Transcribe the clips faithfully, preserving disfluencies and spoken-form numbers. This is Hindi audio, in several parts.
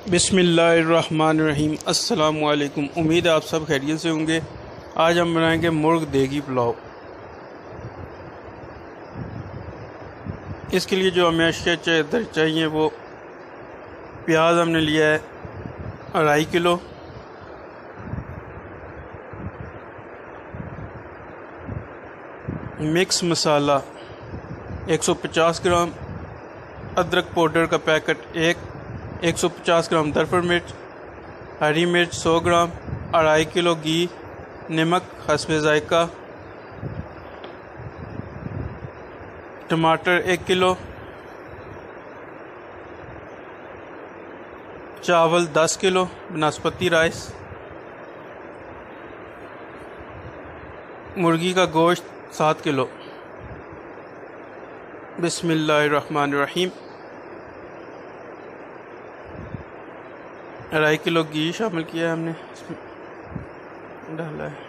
बिस्मिल्लाहिर्रहमानिर्रहीम। अस्सलामु अलैकुम। उम्मीद है आप सब खैरियत से होंगे। आज हम बनाएंगे मुर्ग देगी पुलाव। इसके लिए जो हमें अशिया चाहिए वो प्याज हमने लिया है अढ़ाई किलो, मिक्स मसाला एक सौ पचास ग्राम, अदरक पाउडर का पैकेट एक, एक सौ पचास ग्राम दरफर मिर्च, हरी मिर्च सौ ग्राम, अढ़ाई किलो घी, नमक हस्बे जायका, टमाटर एक किलो, चावल दस किलो बासमती राइस, मुर्गी का गोश्त सात किलो। बिस्मिल्लाहिर्रहमानिर्रहीम। अढ़ाई किलो घी शामिल किया है हमने, इसमें डाला है।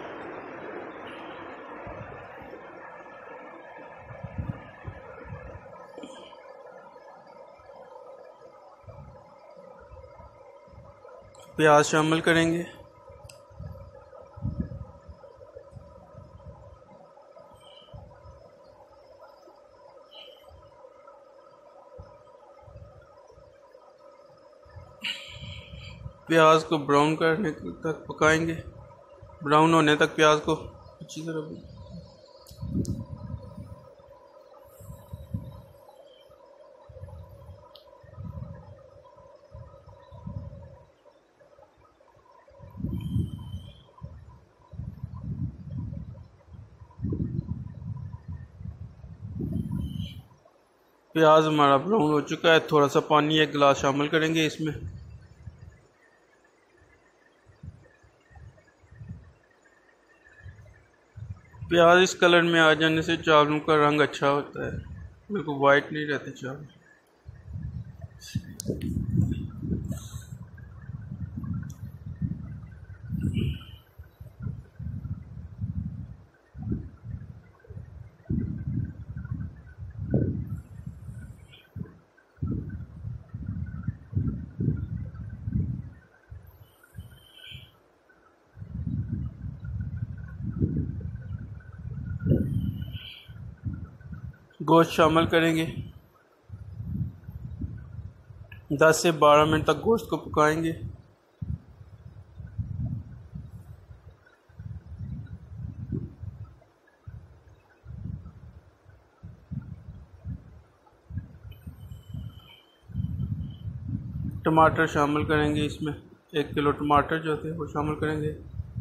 प्याज शामिल करेंगे, प्याज को ब्राउन करने तक पकाएंगे। ब्राउन होने तक प्याज को अच्छी तरह प्याज हमारा ब्राउन हो चुका है। थोड़ा सा पानी एक गिलास शामिल करेंगे इसमें। प्याज इस कलर में आ जाने से चावलों का रंग अच्छा होता है, बिल्कुल वाइट नहीं रहते चावल। गोश्त शामिल करेंगे, दस से बारह मिनट तक गोश्त को पकाएंगे। टमाटर शामिल करेंगे इसमें, एक किलो टमाटर जो थे वो शामिल करेंगे।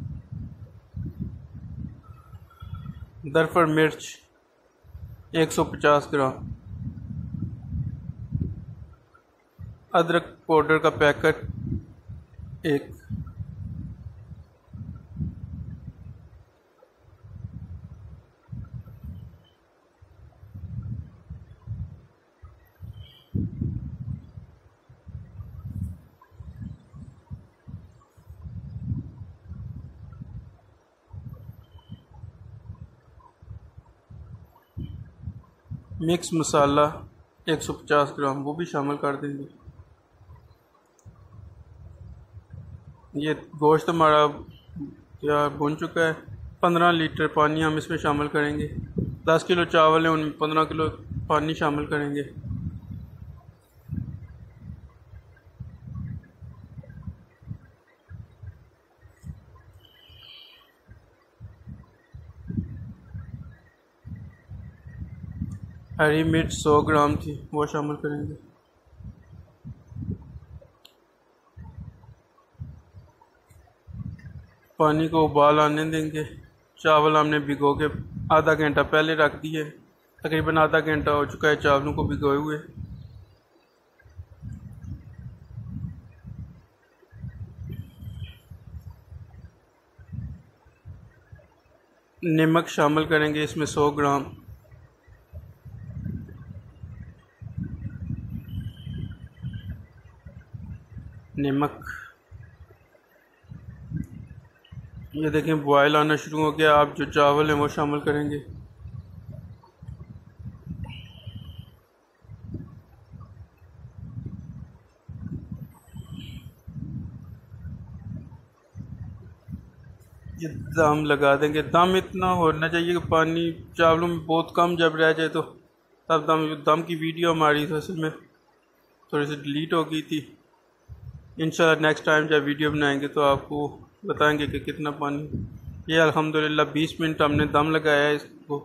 दरफर मिर्च एक सौ पचास ग्राम, अदरक पाउडर का पैकेट एक, मिक्स मसाला एक सौ पचास ग्राम वो भी शामिल कर देंगे। ये गोश्त हमारा या भुन चुका है। पंद्रह लीटर पानी हम इसमें शामिल करेंगे। दस किलो चावल है, उनमें पंद्रह किलो पानी शामिल करेंगे। हरी मिर्च सौ ग्राम थी वो शामिल करेंगे। पानी को उबाल आने देंगे। चावल हमने भिगो के आधा घंटा पहले रख दिए, तकरीबन आधा घंटा हो चुका है चावलों को भिगोए हुए। नमक शामिल करेंगे इसमें सौ ग्राम, नमक। ये देखें बॉयल आना शुरू हो गया। आप जो चावल हैं वो शामिल करेंगे। ये दम लगा देंगे। दम इतना होना चाहिए कि पानी चावलों में बहुत कम जब रह जाए तो तब दम दम की वीडियो हमारी तो असल में थोड़ी सी डिलीट हो गई थी। इंशाल्लाह नेक्स्ट टाइम जब वीडियो बनाएंगे तो आपको बताएंगे कि कितना पानी। ये अल्हम्दुलिल्लाह बीस मिनट हमने दम लगाया है इसको।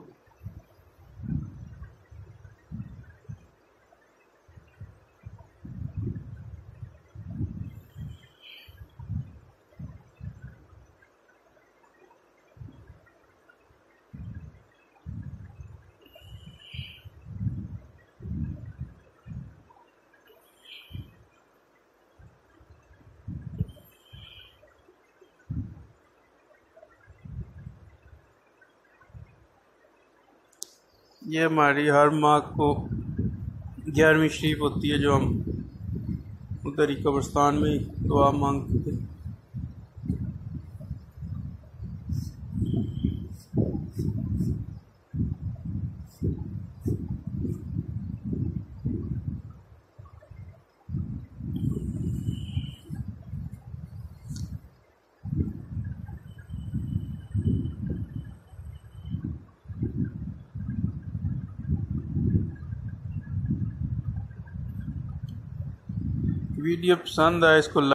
ये हमारी हर माह को ग्यारहवीं शरीफ होती है जो हम उधर ही कब्रिस्तान में ही दुआ मांगते थे। वीडियो पसंद आए इसको